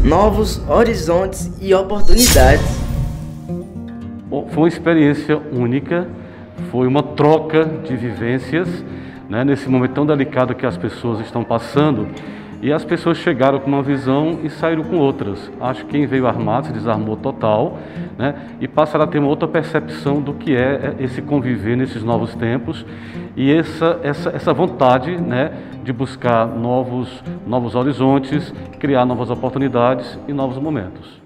novos horizontes e oportunidades. Bom, foi uma experiência única, foi uma troca de vivências, né, nesse momento tão delicado que as pessoas estão passando, e as pessoas chegaram com uma visão e saíram com outras. Acho que quem veio armado se desarmou total, né, e passaram a ter uma outra percepção do que é esse conviver nesses novos tempos e essa vontade, né, de buscar novos horizontes, criar novas oportunidades e novos momentos.